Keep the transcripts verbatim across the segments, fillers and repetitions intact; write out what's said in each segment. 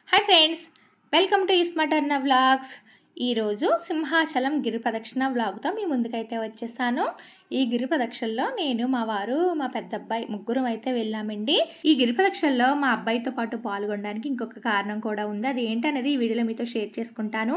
Hi friends, welcome to ఇస్మటర్న vlogs. ఈరోజు సింహాచలం గిరి ప్రదక్షిణ వ్లాగ్తో మీ ముందుకైతే వచ్చేసాను. ఈ గిరి ప్రదక్షిణలో నేను, మా వారు, మా పెద్ద అబ్బాయి ముగ్గురం అయితే వెళ్ళామండి. ఈ గిరి ప్రదక్షిణలో మా అబ్బాయితో పాటు పాల్గొనడానికి ఇంకొక కారణం కూడా ఉంది. అది ఏంటనేది ఈ వీడియోలో మీతో షేర్ చేసుకుంటాను.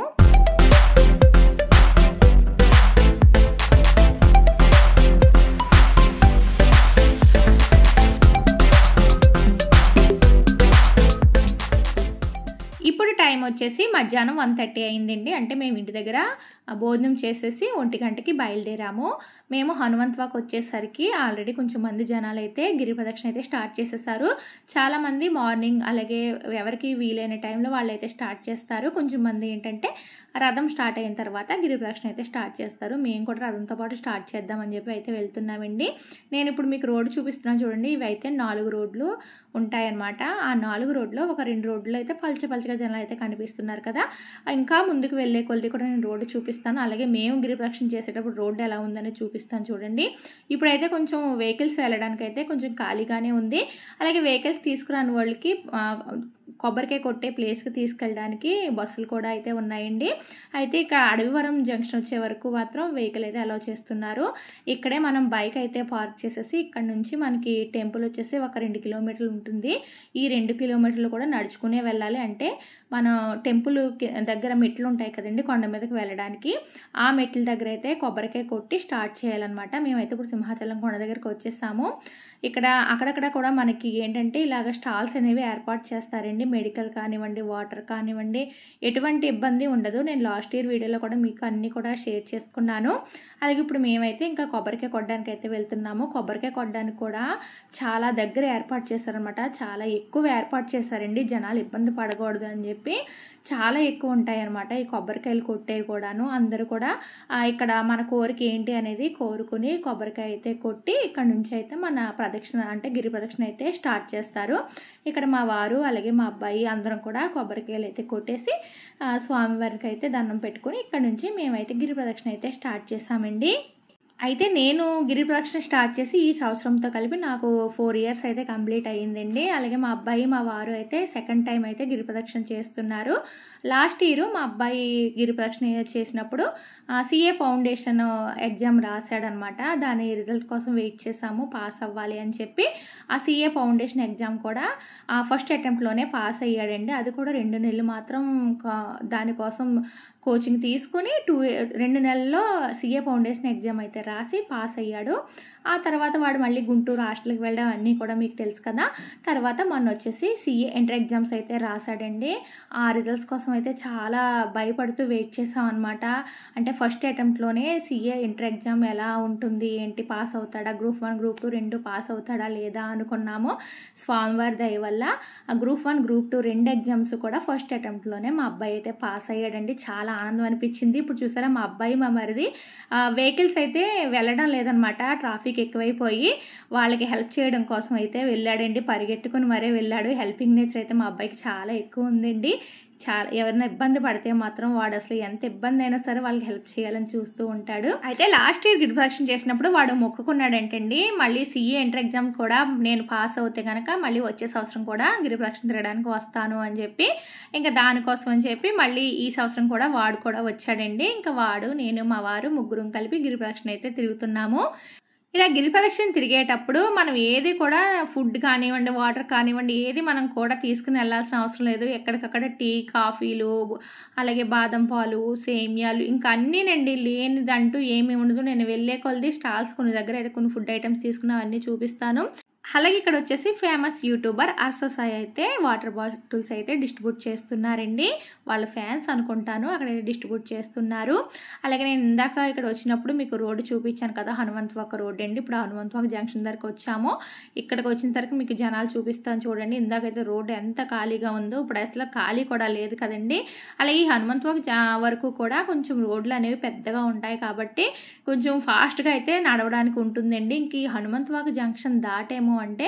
ఇప్పుడు టైం వచ్చేసి మధ్యాహ్నం వన్ థర్టీ అయిందండి. అంటే మేము ఇంటి దగ్గర భోజనం చేసేసి ఒంటి గంటకి బయలుదేరాము. మేము హనుమంత్ వాక్ వచ్చేసరికి ఆల్రెడీ కొంచెం మంది జనాలు అయితే గిరి ప్రదక్షిణ అయితే స్టార్ట్ చేసేసారు. చాలామంది మార్నింగ్, అలాగే ఎవరికి వీలైన టైంలో వాళ్ళు అయితే స్టార్ట్ చేస్తారు. కొంచెం మంది ఏంటంటే రథం స్టార్ట్ అయిన తర్వాత గిరి ప్రదక్షిణ అయితే స్టార్ట్ చేస్తారు. మేము కూడా రథంతో పాటు స్టార్ట్ చేద్దామని చెప్పి అయితే వెళ్తున్నామండి. నేను ఇప్పుడు మీకు రోడ్డు చూపిస్తున్నాను చూడండి. ఇవి అయితే నాలుగు రోడ్లు ఉంటాయన్నమాట. ఆ నాలుగు రోడ్లో ఒక రెండు రోడ్లు అయితే పల్చ పల్చగా జనాలు అయితే కనిపిస్తున్నారు కదా. ఇంకా ముందుకు వెళ్ళే కొద్ది కూడా నేను రోడ్డు చూపిస్తాను. అలాగే మేము గిరి ప్రదక్షిణ చేసేటప్పుడు రోడ్డు ఎలా ఉందని చూపిస్తాను చూడండి. ఇప్పుడైతే కొంచెం వెహికల్స్ వెళ్ళడానికి అయితే కొంచెం ఖాళీగానే ఉంది. అలాగే వెహికల్స్ తీసుకురాని వాళ్ళకి కొబ్బరికాయ కొట్టే ప్లేస్కి తీసుకెళ్ళడానికి బస్సులు కూడా అయితే ఉన్నాయండి. అయితే ఇక్కడ అడవివరం జంక్షన్ వచ్చే వరకు మాత్రం వెహికల్ అయితే అలౌ చేస్తున్నారు. ఇక్కడే మనం బైక్ అయితే పార్క్ చేసేసి ఇక్కడ నుంచి మనకి టెంపుల్ వచ్చేసి ఒక రెండు కిలోమీటర్లు ఉంటుంది. ఈ రెండు కిలోమీటర్లు కూడా నడుచుకునే వెళ్ళాలి. అంటే మన టెంపుల్ దగ్గర మెట్లు ఉంటాయి కదండి, కొండ మీదకి వెళ్ళడానికి. ఆ మెట్ల దగ్గర అయితే కొబ్బరికాయ కొట్టి స్టార్ట్ చేయాలన్నమాట. మేమైతే ఇప్పుడు సింహాచలం కొండ దగ్గరికి వచ్చేసాము. ఇక్కడ అక్కడక్కడ కూడా మనకి ఏంటంటే ఇలాగ స్టాల్స్ అనేవి ఏర్పాటు చేస్తారండి. మెడికల్ కానివ్వండి, వాటర్ కానివ్వండి, ఎటువంటి ఇబ్బంది ఉండదు. నేను లాస్ట్ ఇయర్ వీడియోలో కూడా మీకు అన్నీ కూడా షేర్ చేసుకున్నాను. అలాగే ఇప్పుడు మేమైతే ఇంకా కొబ్బరికాయ కొట్టడానికి అయితే వెళ్తున్నాము. కొబ్బరికాయ కొట్టడానికి కూడా చాలా దగ్గర ఏర్పాటు చేశారనమాట. చాలా ఎక్కువ ఏర్పాటు చేశారండి. జనాలు ఇబ్బంది పడకూడదు అని చెప్పి చాలా ఎక్కువ ఉంటాయి అనమాట ఈ కొబ్బరికాయలు కొట్టేవి కూడాను. అందరూ కూడా ఇక్కడ మన కోరిక ఏంటి అనేది కోరుకుని కొబ్బరికాయ అయితే కొట్టి ఇక్కడ నుంచి అయితే మన ప్రదక్షిణ అంటే గిరి ప్రదక్షిణ అయితే స్టార్ట్ చేస్తారు. ఇక్కడ మా వారు అలాగే మా అబ్బాయి అందరం కూడా కొబ్బరికాయలు అయితే కొట్టేసి స్వామివారికి అయితే దండం పెట్టుకుని ఇక్కడ నుంచి మేమైతే గిరి ప్రదక్షిణ అయితే స్టార్ట్ చేసామండి. అయితే నేను గిరి ప్రదక్షిణ స్టార్ట్ చేసి ఈ సంవత్సరంతో కలిపి నాకు ఫోర్ ఇయర్స్ అయితే కంప్లీట్ అయ్యిందండి. అలాగే మా అబ్బాయి మా వారు అయితే సెకండ్ టైం అయితే గిరి ప్రదక్షిణ చేస్తున్నారు. లాస్ట్ ఇయర్ మా అబ్బాయి గిరి ప్రదక్షిణ చేసినప్పుడు సిఏ ఫౌండేషన్ ఎగ్జామ్ రాశాడనమాట. దాని రిజల్ట్ కోసం వెయిట్ చేసాము, పాస్ అవ్వాలి అని చెప్పి. ఆ సిఏ ఫౌండేషన్ ఎగ్జామ్ కూడా ఫస్ట్ అటెంప్ట్లోనే పాస్ అయ్యాడండి. అది కూడా రెండు నెలలు మాత్రం దానికోసం కోచింగ్ తీసుకుని టూ రెండు నెలల్లో సిఏ ఫౌండేషన్ ఎగ్జామ్ అయితే రాసి పాస్ అయ్యాడు. ఆ తర్వాత వాడు మళ్ళీ గుంటూరు హాస్టల్కి వెళ్ళడం అన్నీ కూడా మీకు తెలుసు కదా. తర్వాత మొన్న వచ్చేసి సిఏ ఎంటర్ ఎగ్జామ్స్ అయితే రాశాడండి. ఆ రిజల్ట్స్ కోసం అయితే చాలా భయపడుతూ వెయిట్ చేసాం అనమాట. అంటే ఫస్ట్ అటెంప్ట్లోనే సిఏ ఎంటర్ ఎగ్జామ్ ఎలా ఉంటుంది ఏంటి, పాస్ అవుతాడా, గ్రూప్ వన్ గ్రూప్ టూ రెండు పాస్ అవుతాడా లేదా అనుకున్నాము. స్వామివారి దయ వల్ల ఆ గ్రూప్ వన్ గ్రూప్ టూ రెండు ఎగ్జామ్స్ కూడా ఫస్ట్ అటెంప్ట్లోనే మా అబ్బాయి అయితే పాస్ అయ్యాడండి. చాలా ఆనందం అనిపించింది. ఇప్పుడు చూసారా మా అబ్బాయి మా మరిది వెహికల్స్ అయితే వెళ్ళడం లేదనమాట. ట్రాఫిక్ ఎక్కువైపోయి వాళ్ళకి హెల్ప్ చేయడం కోసం అయితే వెళ్ళాడండి. పరిగెట్టుకుని మరే వెళ్ళాడు. హెల్పింగ్ నేచర్ అయితే మా అబ్బాయికి చాలా ఎక్కువ ఉందండి. చాలా ఎవరైనా ఇబ్బంది పడితే మాత్రం వాడు అసలు ఎంత ఇబ్బంది అయినా సరే వాళ్ళకి హెల్ప్ చేయాలని చూస్తూ ఉంటాడు. అయితే లాస్ట్ ఇయర్ గిరి ప్రదక్షిణ చేసినప్పుడు వాడు మొక్కుకున్నాడంటండి, మళ్ళీ సిఏ ఎంటర్ ఎగ్జామ్ కూడా నేను పాస్ అవుతే కనుక మళ్ళీ వచ్చే సంవత్సరం కూడా గిరి ప్రదక్షిణ తిరగడానికి వస్తాను అని చెప్పి, ఇంకా దానికోసం అని చెప్పి మళ్ళీ ఈ సంవత్సరం కూడా వాడు కూడా వచ్చాడండి. ఇంకా వాడు, నేను, మా వారు ముగ్గురం కలిపి గిరి ప్రదక్షిణ అయితే తిరుగుతున్నాము. ఇలా గిరి ప్రదక్షిణ తిరిగేటప్పుడు మనం ఏది కూడా ఫుడ్ కానివ్వండి, వాటర్ కానివ్వండి, ఏది మనం కూడా తీసుకుని వెళ్ళాల్సిన అవసరం లేదు. ఎక్కడికక్కడ టీ, కాఫీలు, అలాగే బాదం పాలు, సేమియాలు, ఇంకా అన్నీనండి. లేనిదంటూ ఏమీ ఉండదు. నేను వెళ్ళే కొలది స్టాల్స్ కొన్ని దగ్గర అయితే కొన్ని ఫుడ్ ఐటమ్స్ తీసుకుని అవన్నీ చూపిస్తాను. అలాగే ఇక్కడ వచ్చేసి ఫేమస్ యూట్యూబర్ అర్ససాయి అయితే వాటర్ బాటిల్స్ అయితే డిస్ట్రిబ్యూట్ చేస్తున్నారండి. వాళ్ళ ఫ్యాన్స్ అనుకుంటాను, అక్కడైతే డిస్ట్రిబ్యూట్ చేస్తున్నారు. అలాగే నేను ఇందాక ఇక్కడ వచ్చినప్పుడు మీకు రోడ్డు చూపించాను కదా, హనుమంత్ వాక్ రోడ్ అండి. ఇప్పుడు హనుమంత్ వాక్ జంక్షన్ దగ్గరకు వచ్చాము. ఇక్కడికి వచ్చిన తర్వాత మీకు జనాలు చూపిస్తాను చూడండి. ఇందాకైతే రోడ్డు ఎంత ఖాళీగా ఉందో, ఇప్పుడు అసలు ఖాళీ కూడా లేదు కదండి. అలాగే ఈ హనుమంత్ వాక్ వరకు కూడా కొంచెం రోడ్లు అనేవి పెద్దగా ఉంటాయి కాబట్టి కొంచెం ఫాస్ట్గా అయితే నడవడానికి ఉంటుందండి. ఇంక ఈ హనుమంత్ వాక్ జంక్షన్ దాటేమో అంటే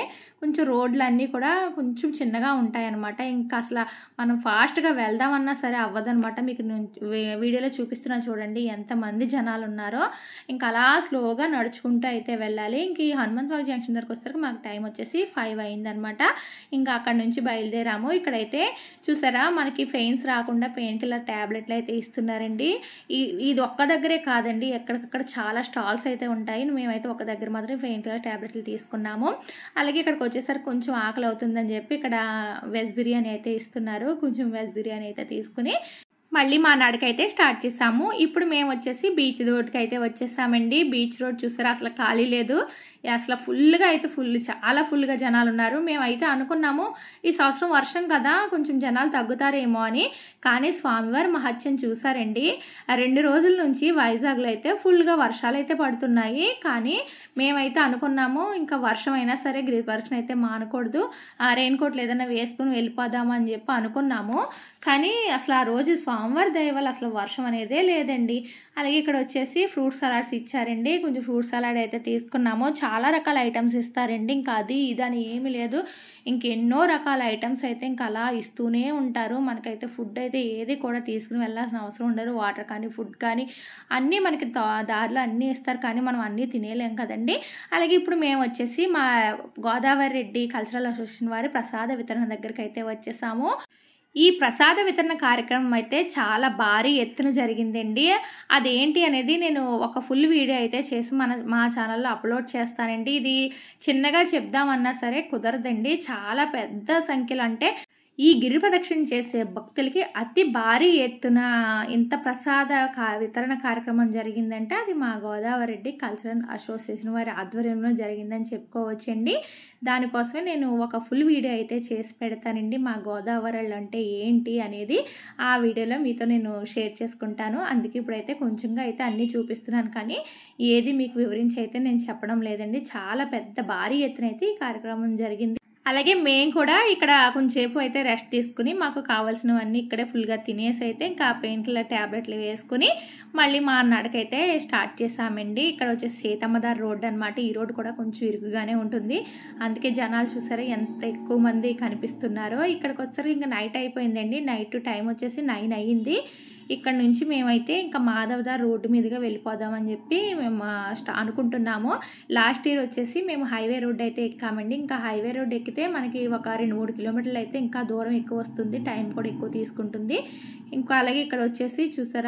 కొంచెం రోడ్లన్నీ కూడా కొంచెం చిన్నగా ఉంటాయన్నమాట. ఇంకా అసలు మనం ఫాస్ట్గా వెళ్దామన్నా సరే అవ్వదనమాట. మీకు వీడియోలో చూపిస్తున్నా చూడండి ఎంతమంది జనాలు ఉన్నారో. ఇంకా అలా స్లోగా నడుచుకుంటూ అయితే వెళ్ళాలి. ఇంక ఈ హనుమంతవాక జంక్షన్ దగ్గరకు వచ్చేసరికి మాకు టైం వచ్చేసి ఫైవ్ అయిందనమాట. ఇంకా అక్కడ నుంచి బయలుదేరాము. ఇక్కడైతే చూసారా మనకి పెయిన్స్ రాకుండా పెయిన్ కిల్లర్ ట్యాబ్లెట్లు అయితే ఇస్తున్నారండి. ఈ ఇది ఒక్క దగ్గరే కాదండి, ఎక్కడికక్కడ చాలా స్టాల్స్ అయితే ఉంటాయి. మేమైతే ఒక దగ్గర మాత్రం పెయిన్ కిల్లర్ ట్యాబ్లెట్లు తీసుకున్నాము. అలాగే ఇక్కడికి వచ్చేసరికి కొంచెం ఆకలి అవుతుందని చెప్పి ఇక్కడ వెజ్ బిర్యానీ అయితే ఇస్తున్నారు. కొంచెం వెజ్ బిర్యానీ అయితే తీసుకుని మళ్ళీ మా నడకైతే స్టార్ట్ చేసాము. ఇప్పుడు మేము వచ్చేసి బీచ్ రోడ్కి అయితే వచ్చేసామండి. బీచ్ రోడ్ చూసారా అసలు ఖాళీ లేదు, అసలు ఫుల్గా అయితే ఫుల్ చాలా ఫుల్గా జనాలు ఉన్నారు. మేమైతే అనుకున్నాము ఈ సంవత్సరం వర్షం కదా కొంచెం జనాలు తగ్గుతారేమో అని, కానీ స్వామివారి మహత్యం చూసారండి. రెండు రోజుల నుంచి వైజాగ్లో అయితే ఫుల్గా వర్షాలు అయితే పడుతున్నాయి. కానీ మేమైతే అనుకున్నాము ఇంకా వర్షం అయినా సరే గిరిప్రదక్షిణ అయితే మానకూడదు, రెయిన్ కోట్లు ఏదైనా వేసుకుని వెళ్ళిపోదామని చెప్పి అనుకున్నాము. కానీ అసలు ఆ రోజు స్వామివారి దయ వల్ల అసలు వర్షం అనేదే లేదండి. అలాగే ఇక్కడ వచ్చేసి ఫ్రూట్ సలాడ్స్ ఇచ్చారండి. కొంచెం ఫ్రూట్ సలాడ్ అయితే తీసుకున్నాము. చాలా రకాల ఐటమ్స్ ఇస్తారండి, ఇంకా అది ఇదని ఏమీ లేదు, ఇంకెన్నో రకాల ఐటమ్స్ అయితే ఇంకా అలా ఇస్తూనే ఉంటారు. మనకైతే ఫుడ్ అయితే ఏది కూడా తీసుకుని వెళ్ళాల్సిన అవసరం ఉండదు. వాటర్ కానీ ఫుడ్ కానీ అన్నీ మనకి దారిలో అన్నీ ఇస్తారు, కానీ మనం అన్నీ తినేలేం కదండి. అలాగే ఇప్పుడు మేము వచ్చేసి మా గోదావరి రెడ్డి కల్చరల్ అసోసియేషన్ వారి ప్రసాద వితరణ దగ్గరికి అయితే వచ్చేసాము. ఈ ప్రసాద వితరణ కార్యక్రమం అయితే చాలా భారీ ఎత్తున జరిగిందండి. అదేంటి అనేది నేను ఒక ఫుల్ వీడియో అయితే చేసి మన మా ఛానల్లో అప్లోడ్ చేస్తానండి. ఇది చిన్నగా చెప్దామన్నా సరే కుదరదండి, చాలా పెద్ద సంఖ్యలో అంటే ఈ గిరి ప్రదక్షిణ చేసే భక్తులకి అతి భారీ ఎత్తున ఇంత ప్రసాద కా వితరణ కార్యక్రమం జరిగిందంటే అది మా గోదావరి రెడ్డి కల్చరల్ అసోసియేషన్ వారి ఆధ్వర్యంలో జరిగిందని చెప్పుకోవచ్చండి. దానికోసమే నేను ఒక ఫుల్ వీడియో అయితే చేసి పెడతానండి. మా గోదావరి అంటే ఏంటి అనేది ఆ వీడియోలో మీతో నేను షేర్ చేసుకుంటాను. అందుకే ఇప్పుడైతే కొంచెంగా అయితే అన్నీ చూపిస్తున్నాను, కానీ ఏది మీకు వివరించి అయితే నేను చెప్పడం లేదండి. చాలా పెద్ద భారీ ఎత్తున అయితే ఈ కార్యక్రమం జరిగింది. అలాగే మేము కూడా ఇక్కడ కొంచెంసేపు అయితే రెస్ట్ తీసుకుని మాకు కావాల్సినవన్నీ ఇక్కడే ఫుల్గా తినేసి అయితే ఇంకా పెయిన్ కిల్లర్ ట్యాబ్లెట్లు వేసుకుని మళ్ళీ మా నడకైతే స్టార్ట్ చేసామండి. ఇక్కడ వచ్చేసి సీతమ్మదారి రోడ్డు అనమాట. ఈ రోడ్డు కూడా కొంచెం ఇరుకుగానే ఉంటుంది, అందుకే జనాలు చూసారా ఎంత ఎక్కువ మంది కనిపిస్తున్నారో. ఇక్కడికి వచ్చేసరికి ఇంకా నైట్ అయిపోయిందండి. నైట్ టైం వచ్చేసి నైన్ అయ్యింది. ఇక్కడ నుంచి మేమైతే ఇంకా మాధవదార్ రోడ్డు మీదుగా వెళ్ళిపోదామని చెప్పి మేము అనుకుంటున్నాము. లాస్ట్ ఇయర్ వచ్చేసి మేము హైవే రోడ్ అయితే ఎక్కామండి. ఇంకా హైవే రోడ్ ఎక్కితే మనకి ఒక రెండు మూడు కిలోమీటర్లు అయితే ఇంకా దూరం ఎక్కువ వస్తుంది, టైం కూడా ఎక్కువ తీసుకుంటుంది. ఇంకా అలాగే ఇక్కడ వచ్చేసి చూసారా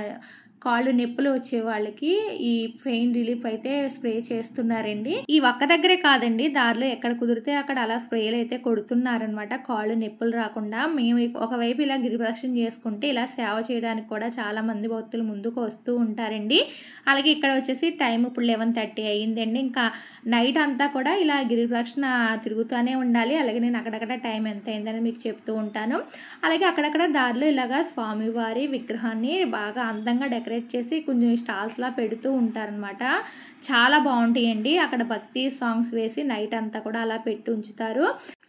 కాళ్ళు నొప్పులు వచ్చే వాళ్ళకి ఈ పెయిన్ రిలీఫ్ అయితే స్ప్రే చేస్తున్నారండి. ఈ ఒక్క దగ్గరే కాదండి, దారిలో ఎక్కడ కుదిరితే అక్కడ అలా స్ప్రేలు అయితే కొడుతున్నారనమాట కాళ్ళు నొప్పులు రాకుండా. మేము ఒకవైపు ఇలా గిరి ప్రదక్షిణ చేసుకుంటే ఇలా సేవ చేయడానికి కూడా చాలా మంది భక్తులు ముందుకు వస్తూ ఉంటారండి. అలాగే ఇక్కడ వచ్చేసి టైం ఇప్పుడు లెవెన్ థర్టీ అయ్యిందండి. ఇంకా నైట్ అంతా కూడా ఇలా గిరి ప్రదక్షిణ తిరుగుతూనే ఉండాలి. అలాగే నేను అక్కడక్కడ టైం ఎంత అయిందని మీకు చెప్తూ ఉంటాను. అలాగే అక్కడక్కడ దారిలో ఇలాగా స్వామివారి విగ్రహాన్ని బాగా అందంగా డెకరేట్ చేసి కొంచెం స్టాల్స్ లా పెడుతూ ఉంటారనమాట. చాలా బాగుంటాయండి. అక్కడ భక్తి సాంగ్స్ వేసి నైట్ అంతా కూడా అలా పెట్టి ఉంచుతారు.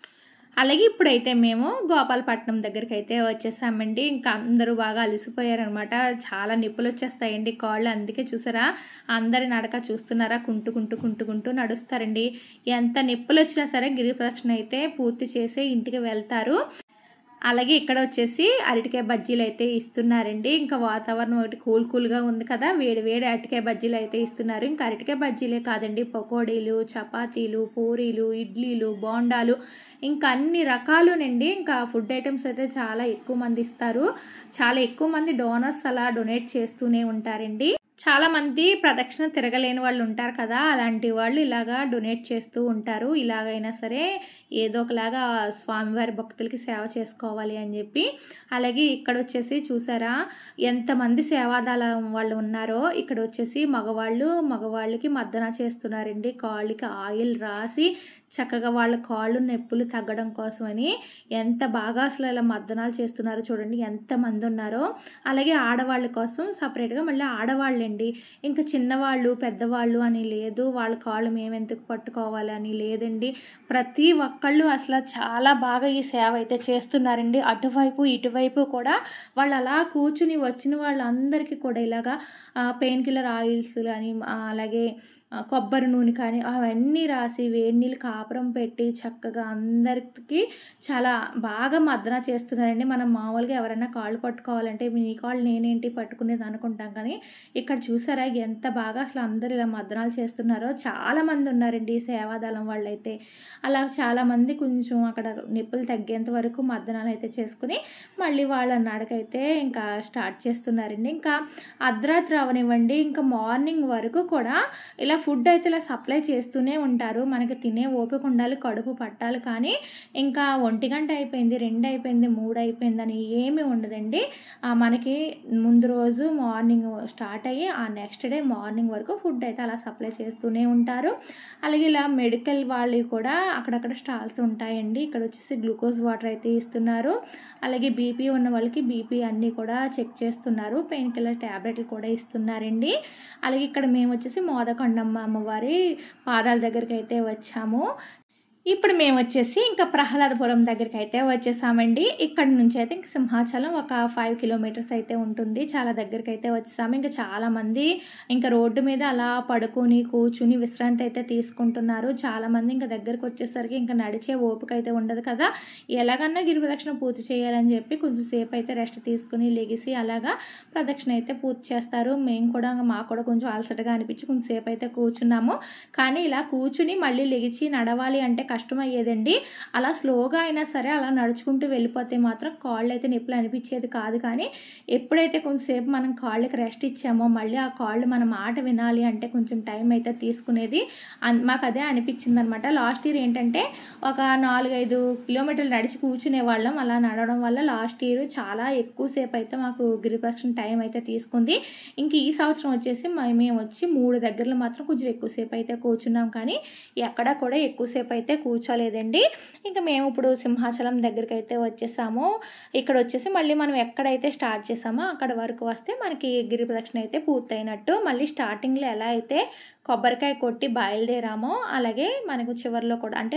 అలాగే ఇప్పుడైతే మేము గోపాలపట్నం దగ్గరికి అయితే వచ్చేసామండి. ఇంకా అందరూ బాగా అలసిపోయారనమాట. చాలా నొప్పులు వచ్చేస్తాయండి కాళ్ళు, అందుకే చూసారా అందరి నడక చూస్తున్నారా కుంటుకుంటూ కుంటుకుంటూ నడుస్తారండి. ఎంత నొప్పులు వచ్చినా సరే గిరి ప్రదక్షిణ అయితే పూర్తి చేసి ఇంటికి వెళ్తారు. అలాగే ఇక్కడ వచ్చేసి అరటికాయ బజ్జీలు అయితే ఇస్తున్నారండి. ఇంకా వాతావరణం ఒకటి కూల్ కూల్గా ఉంది కదా, వేడి వేడి అరటికాయ బజ్జీలు అయితే ఇస్తున్నారు. ఇంకా అరటికాయ బజ్జీలే కాదండి, పకోడీలు, చపాతీలు, పూరీలు, ఇడ్లీలు, బోండాలు, ఇంకా అన్ని రకాలునండి. ఇంకా ఫుడ్ ఐటమ్స్ అయితే చాలా ఎక్కువ మంది ఇస్తారు. చాలా ఎక్కువ మంది డోనర్స్ అలా డొనేట్ చేస్తూనే ఉంటారండి. చాలా మంది ప్రదక్షిణ తిరగలేని వాళ్ళు ఉంటారు కదా, అలాంటి వాళ్ళు ఇలాగా డొనేట్ చేస్తూ ఉంటారు. ఇలాగైనా సరే ఏదో ఒకలాగా స్వామివారి భక్తులకి సేవ చేసుకోవాలి అని చెప్పి. అలాగే ఇక్కడ వచ్చేసి చూసారా ఎంతమంది సేవాదాల వాళ్ళు ఉన్నారో. ఇక్కడ వచ్చేసి మగవాళ్ళు మగవాళ్ళకి మద్దన చేస్తున్నారండి. కాళ్ళకి ఆయిల్ రాసి చక్కగా వాళ్ళ కాళ్ళు నొప్పులు తగ్గడం కోసమని ఎంత బాగా అసలు ఇలా మద్దనాలు చేస్తున్నారు చూడండి, ఎంతమంది ఉన్నారో. అలాగే ఆడవాళ్ళ కోసం సపరేట్గా మళ్ళీ ఆడవాళ్ళండి, ఇంకా చిన్నవాళ్ళు పెద్దవాళ్ళు అని లేదు, వాళ్ళ కాళ్ళు మేము ఎందుకు పట్టుకోవాలి అని లేదండి. ప్రతి ఒక్కళ్ళు అసలు చాలా బాగా ఈ సేవ అయితే చేస్తున్నారండి. అటువైపు ఇటువైపు కూడా వాళ్ళు అలా కూర్చుని వచ్చిన వాళ్ళందరికీ కూడా ఇలాగా పెయిన్ కిల్లర్ ఆయిల్స్ కానీ అలాగే కొబ్బరి నూనె కానీ అవన్నీ రాసి వేడి నీళ్ళు కాపురం పెట్టి చక్కగా అందరికీ చాలా బాగా మర్దన చేస్తున్నారండి. మనం మామూలుగా ఎవరైనా కాళ్ళు పట్టుకోవాలంటే నీ కాళ్ళు నేనేంటి పట్టుకునేది అనుకుంటాం, కానీ ఇక్కడ చూసారా ఎంత బాగా అసలు అందరూ ఇలా మర్దనాలు చేస్తున్నారో. చాలామంది ఉన్నారండి సేవాదళం వాళ్ళైతే. అలా చాలామంది కొంచెం అక్కడ నొప్పులు తగ్గేంత వరకు మర్దనాలు అయితే చేసుకుని మళ్ళీ వాళ్ళ నడకైతే ఇంకా స్టార్ట్ చేస్తున్నారండి. ఇంకా అర్ధరాత్రి అవనివ్వండి, ఇంకా మార్నింగ్ వరకు కూడా ఇలా ఫుడ్ అయితే ఇలా సప్లై చేస్తూనే ఉంటారు. మనకి తినే ఓపిక ఉండాలి, కడుపు పట్టాలి. కానీ ఇంకా ఒంటి గంట అయిపోయింది, రెండు అయిపోయింది, మూడు అయిపోయింది అని ఏమీ ఉండదండి. మనకి ముందు రోజు మార్నింగ్ స్టార్ట్ అయ్యి ఆ నెక్స్ట్ డే మార్నింగ్ వరకు ఫుడ్ అయితే అలా సప్లై చేస్తూనే ఉంటారు. అలాగే ఇలా మెడికల్ వాళ్ళు కూడా అక్కడక్కడ స్టాల్స్ ఉంటాయండి. ఇక్కడ వచ్చేసి గ్లూకోజ్ వాటర్ అయితే ఇస్తున్నారు. అలాగే బీపీ ఉన్న వాళ్ళకి బీపీ అన్నీ కూడా చెక్ చేస్తున్నారు. పెయిన్ కిల్లర్ ట్యాబ్లెట్లు కూడా ఇస్తున్నారండి. అలాగే ఇక్కడ మేము వచ్చేసి మోదకొండమ్మ అమ్మవారి పాదాల దగ్గరికి అయితే వచ్చాము. ఇప్పుడు మేము వచ్చేసి ఇంకా ప్రహ్లాదపురం దగ్గరికి అయితే వచ్చేసామండి. ఇక్కడ నుంచి అయితే ఇంక సింహాచలం ఒక ఫైవ్ కిలోమీటర్స్ అయితే ఉంటుంది. చాలా దగ్గరికి అయితే వచ్చేసాము. ఇంకా చాలామంది ఇంకా రోడ్డు మీద అలా పడుకొని కూర్చుని విశ్రాంతి అయితే తీసుకుంటున్నారు. చాలామంది ఇంకా దగ్గరికి వచ్చేసరికి ఇంకా నడిచే ఓపిక అయితే ఉండదు కదా, ఎలాగన్నా గిరి ప్రదక్షిణ పూర్తి చేయాలని చెప్పి కొంచెం సేపు అయితే రెస్ట్ తీసుకుని లెగిసి అలాగా ప్రదక్షిణ అయితే పూర్తి చేస్తారు. మేము కూడా మాకు కూడా కొంచెం అలసటగా అనిపించి కొంచెం సేపు అయితే కూర్చున్నాము. కానీ ఇలా కూర్చుని మళ్ళీ లెగిచి నడవాలి అంటే కష్టమయ్యేదండి. అలా స్లోగా అయినా సరే అలా నడుచుకుంటూ వెళ్ళిపోతే మాత్రం కాళ్ళు అయితే నొప్పులు అనిపించేది కాదు. కానీ ఎప్పుడైతే కొంచెంసేపు మనం కాళ్ళకి రెస్ట్ ఇచ్చామో మళ్ళీ ఆ కాళ్ళు మన మాట వినాలి అంటే కొంచెం టైం అయితే తీసుకునేది. మాకు అదే అనిపించింది అనమాట. లాస్ట్ ఇయర్ ఏంటంటే ఒక నాలుగైదు కిలోమీటర్లు నడిచి కూర్చునే వాళ్ళం. అలా నడవడం వల్ల లాస్ట్ ఇయర్ చాలా ఎక్కువసేపు అయితే మాకు గిరిప్రదక్షిణ టైం అయితే తీసుకుంది. ఇంక ఈ సంవత్సరం వచ్చేసి మేము వచ్చి మూడు దగ్గరలో మాత్రం కొంచెం ఎక్కువసేపు అయితే కూర్చున్నాం. కానీ ఎక్కడ కూడా ఎక్కువసేపు అయితే కూర్చోలేదండి. ఇంకా మేము ఇప్పుడు సింహాచలం దగ్గరికి అయితే వచ్చేసాము. ఇక్కడ వచ్చేసి మళ్ళీ మనం ఎక్కడైతే స్టార్ట్ చేసామో అక్కడ వరకు వస్తే మనకి గిరి ప్రదక్షిణ అయితే పూర్తయినట్టు. మళ్ళీ స్టార్టింగ్లో ఎలా అయితే కొబ్బరికాయ కొట్టి బయలుదేరామో అలాగే మనకు చివరిలో కూడా అంటే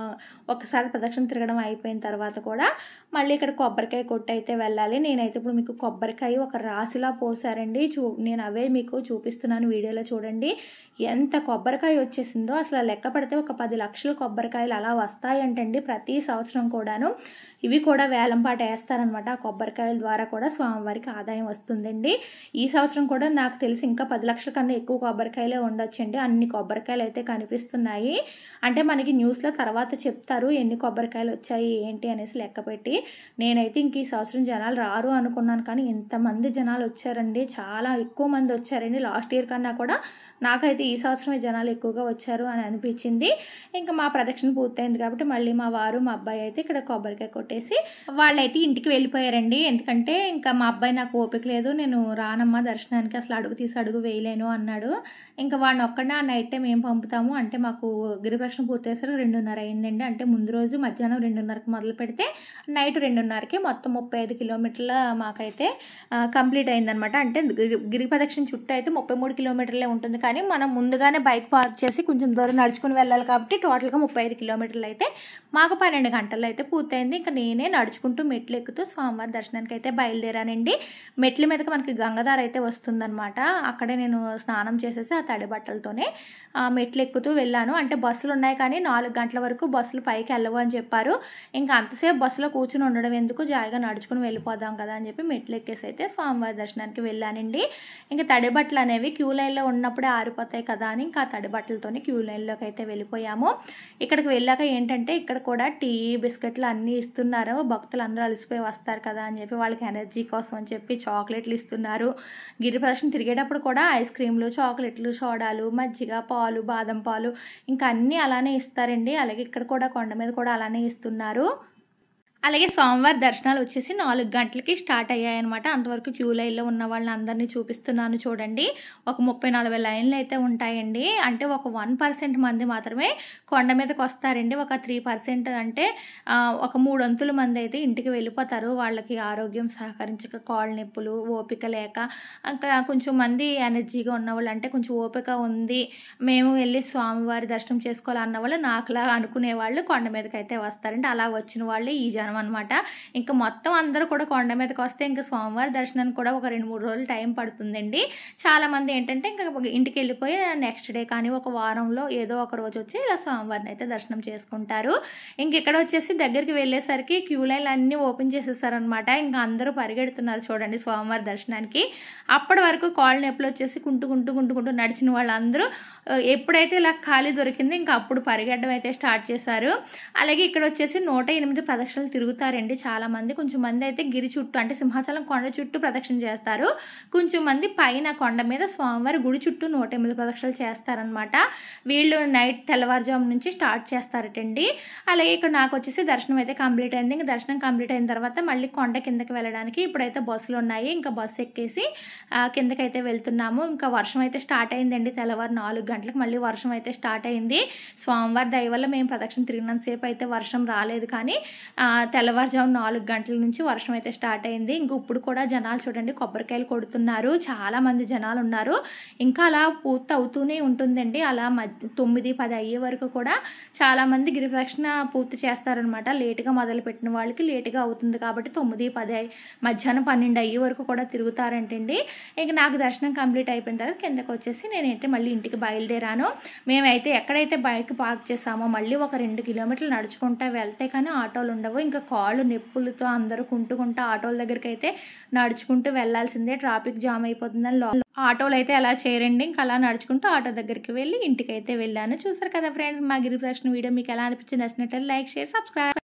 ఒకసారి ప్రదక్షిణ తిరగడం అయిపోయిన తర్వాత కూడా మళ్ళీ ఇక్కడ కొబ్బరికాయ కొట్టి అయితే వెళ్ళాలి. నేనైతే ఇప్పుడు మీకు కొబ్బరికాయ ఒక రాశిలా పోసారండి. చూ నేను అవే మీకు చూపిస్తున్నాను వీడియోలో చూడండి. ఎంత కొబ్బరికాయ వచ్చేసిందో అసలు లెక్క పడితే ఒక పది లక్షల కొబ్బరికాయలు అలా వస్తాయంటండి ప్రతి సంవత్సరం కూడాను. ఇవి కూడా వేలంపాట వేస్తారనమాట. ఆ కొబ్బరికాయల ద్వారా కూడా స్వామివారికి ఆదాయం వస్తుందండి. ఈ సంవత్సరం కూడా నాకు తెలిసి ఇంకా పది లక్షల కన్నా ఎక్కువ కొబ్బరికాయలే ఉండొచ్చండి. అన్ని కొబ్బరికాయలు అయితే కనిపిస్తున్నాయి. అంటే మనకి న్యూస్లో తర్వాత చెప్తారు ఎన్ని కొబ్బరికాయలు వచ్చాయి ఏంటి అనేసి లెక్క పెట్టి. నేనైతే ఇంక ఈ సంవత్సరం జనాలు రారు అనుకున్నాను, కానీ ఇంతమంది జనాలు వచ్చారండి. చాలా ఎక్కువ మంది వచ్చారండి. లాస్ట్ ఇయర్ కన్నా కూడా నాకైతే ఈ సంవత్సరమే జనాలు ఎక్కువగా వచ్చారు అని అనిపించింది. ఇంకా మా ప్రదక్షిణ పూర్తయింది కాబట్టి మళ్ళీ మా వారు మా అబ్బాయి అయితే ఇక్కడ కొబ్బరికాయ కొట్టేసి వాళ్ళైతే ఇంటికి వెళ్ళిపోయారండి. ఎందుకంటే ఇంకా మా అబ్బాయి నాకు ఓపిక లేదు, నేను రానమ్మా దర్శనానికి, అసలు అడుగు తీసి అడుగు వేయలేను అన్నాడు. ఇంకా వాడిని ఒక్కడే ఆ నైట్ టైం ఏం పంపుతాము అంటే మాకు గిరిప్రదక్షిణ పూర్తయ్యేసరికి రెండున్నర అయిందండి. అంటే ముందు రోజు మధ్యాహ్నం రెండున్నరకి మొదలు పెడితే నైట్ రెండున్నరకి మొత్తం ముప్పై ఐదు కిలోమీటర్ల మాకైతే కంప్లీట్ అయిందనమాట. అంటే గిరి ప్రదక్షిణ చుట్టూ అయితే ముప్పై మూడు కిలోమీటర్లే ఉంటుంది, కానీ మనం ముందుగానే బైక్ పార్క్ చేసి కొంచెం దూరం నడుచుకుని వెళ్ళాలి కాబట్టి టోటల్గా ముప్పై ఐదు కిలోమీటర్లు అయితే మాకు పన్నెండు గంటల్లో అయితే పూర్తయింది. ఇంకా నేనే నడుచుకుంటూ మెట్లు ఎక్కుతూ స్వామివారి దర్శనానికి అయితే బయలుదేరానండి. మెట్ల మీదకి మనకి గంగాధార అయితే వస్తుందన్నమాట. అక్కడే నేను స్నానం చేసేసి ఆ తడి బట్టలతోనే మెట్లు ఎక్కుతూ వెళ్ళాను. అంటే బస్సులు ఉన్నాయి కానీ నాలుగు గంటల వరకు బస్సులు పైకి వెళ్ళవు అని చెప్పారు. ఇంకా అంతసేపు బస్సులో కూర్చుని ఉండడం ఎందుకు, జాయిగా నడుచుకుని వెళ్ళిపోదాం కదా అని చెప్పి మెట్లు ఎక్కేసి అయితే స్వామివారి దర్శనానికి వెళ్ళానండి. ఇంకా తడి బట్టలు అనేవి క్యూ లైన్లో ఉన్నప్పుడే ఆరిపోతాయి కదా అని ఇంకా తడి బట్టలతోనే క్యూ లైన్లోకి అయితే వెళ్ళిపోయాము. ఇక్కడికి వెళ్ళాక ఏంటంటే ఇక్కడ కూడా టీ బిస్కెట్లు అన్నీ ఇస్తున్నారు. భక్తులు అందరూ అలసిపోయి వస్తారు కదా అని చెప్పి వాళ్ళకి ఎనర్జీ కోసం అని చెప్పి చాక్లెట్లు ఇస్తున్నారు. గిరి ప్రదక్షిణ తిరిగేటప్పుడు కూడా ఐస్ క్రీమ్లు, చాక్లెట్లు, సోడాలు, మజ్జిగ, పాలు, బాదం పాలు ఇంకా అన్నీ అలానే ఇస్తారండి. అలాగే ఇక్కడ కూడా కొండ మీద కూడా అలానే ఇస్తున్నారు. అలాగే స్వామివారి దర్శనాలు వచ్చేసి నాలుగు గంటలకి స్టార్ట్ అయ్యాయన్నమాట. అంతవరకు క్యూ లైన్లో ఉన్న వాళ్ళని అందరినీ చూపిస్తున్నాను చూడండి. ఒక ముప్పై నలభై లైన్లు అయితే ఉంటాయండి. అంటే ఒక వన్ పర్సెంట్ మంది మాత్రమే కొండ మీదకి వస్తారండి. ఒక త్రీ పర్సెంట్ అంటే ఒక మూడొంతుల మంది అయితే ఇంటికి వెళ్ళిపోతారు. వాళ్ళకి ఆరోగ్యం సహకరించక, కాళ్ళు నొప్పులు, ఓపిక లేక, ఇంకా కొంచెం మంది ఎనర్జీగా ఉన్నవాళ్ళు అంటే కొంచెం ఓపిక ఉంది మేము వెళ్ళి స్వామివారి దర్శనం చేసుకోవాలి అన్న వాళ్ళు నాకులా అనుకునే వాళ్ళు కొండ మీదకి అయితే వస్తారండి. అలా వచ్చిన వాళ్ళు ఈ జనం జనం అనమాట. ఇంకా మొత్తం అందరూ కూడా కొండ మీదకి వస్తే ఇంకా స్వామివారి దర్శనానికి కూడా ఒక రెండు మూడు రోజులు టైం పడుతుందండి. చాలామంది ఏంటంటే ఇంకా ఇంటికి వెళ్ళిపోయి నెక్స్ట్ డే కానీ ఒక వారంలో ఏదో ఒక రోజు వచ్చి ఇలా స్వామివారిని అయితే దర్శనం చేసుకుంటారు. ఇంక ఇక్కడ వచ్చేసి దగ్గరికి వెళ్ళేసరికి క్యూ లైన్లు అన్నీ ఓపెన్ చేసేసారనమాట. ఇంకా అందరూ పరిగెడుతున్నారు చూడండి స్వామివారి దర్శనానికి. అప్పటి వరకు కాళ్ళు నొప్పులు వచ్చేసి కుంటుకుంటూ కుంటుకుంటూ నడిచిన వాళ్ళందరూ ఎప్పుడైతే ఇలా ఖాళీ దొరికిందో ఇంకా అప్పుడు పరిగెట్టడం అయితే స్టార్ట్ చేశారు. అలాగే ఇక్కడ వచ్చేసి నూట ఎనిమిది ప్రదక్షిణలు తిరుగుతారండి చాలామంది. కొంచెం మంది అయితే గిరి చుట్టూ అంటే సింహాచలం కొండ చుట్టూ ప్రదక్షిణ చేస్తారు. కొంచెం మంది పైన కొండ మీద స్వామివారి గుడి చుట్టూ నూట ఎనిమిది ప్రదక్షిణలు చేస్తారనమాట. వీళ్ళు నైట్ తెల్లవారుజాము నుంచి స్టార్ట్ చేస్తారటండి. అలాగే ఇక్కడ నాకు వచ్చేసి దర్శనం అయితే కంప్లీట్ అయింది. ఇంకా దర్శనం కంప్లీట్ అయిన తర్వాత మళ్ళీ కొండ కిందకి వెళ్ళడానికి ఇప్పుడైతే బస్సులు ఉన్నాయి. ఇంకా బస్సు ఎక్కేసి కిందకైతే వెళ్తున్నాము. ఇంకా వర్షం అయితే స్టార్ట్ అయిందండి. తెల్లవారు నాలుగు గంటలకు మళ్ళీ వర్షం అయితే స్టార్ట్ అయింది. స్వామివారి దయ వల్ల మేము ప్రదక్షిణ తిరిగినంతసేపు అయితే వర్షం రాలేదు, కానీ తెల్లవారుజాము నాలుగు గంటల నుంచి వర్షం అయితే స్టార్ట్ అయింది. ఇంక ఇప్పుడు కూడా జనాలు చూడండి కొబ్బరికాయలు కొడుతున్నారు, చాలా మంది జనాలు ఉన్నారు. ఇంకా అలా పూర్తి అవుతూనే ఉంటుందండి. అలా మధ్య తొమ్మిది పది అయ్యే వరకు కూడా చాలామంది గిరి ప్రదక్షిణ పూర్తి చేస్తారనమాట. లేటుగా మొదలు పెట్టిన వాళ్ళకి లేటుగా అవుతుంది కాబట్టి తొమ్మిది పది మధ్యాహ్నం పన్నెండు అయ్యే వరకు కూడా తిరుగుతారంటండి. ఇంక నాకు దర్శనం కంప్లీట్ అయిపోయిన తర్వాత కిందకు వచ్చేసి నేనైతే మళ్ళీ ఇంటికి బయలుదేరాను. మేమైతే ఎక్కడైతే బైక్ పార్క్ చేసామో మళ్ళీ ఒక రెండు కిలోమీటర్లు నడుచుకుంటా వెళ్తే కానీ ఆటోలు ఉండవు. ఇంకా కాళ్ళు నొప్పులతో అందరూ కుంటుకుంటా ఆటోల దగ్గరికి అయితే నడుచుకుంటూ వెళ్లాల్సిందే, ట్రాఫిక్ జామ్ అయిపోతుందని ఆటోలు అయితే అలా చేయరండి. ఇంకా అలా నడుచుకుంటూ ఆటో దగ్గరికి వెళ్ళి ఇంటికి అయితే వెళ్ళాను. చూసారు కదా ఫ్రెండ్స్, మా గిరి ప్రదక్షిణ వీడియో మీకు ఎలా అనిపించింది, నచ్చినట్లయితే లైక్ షేర్ సబ్స్క్రైబ్.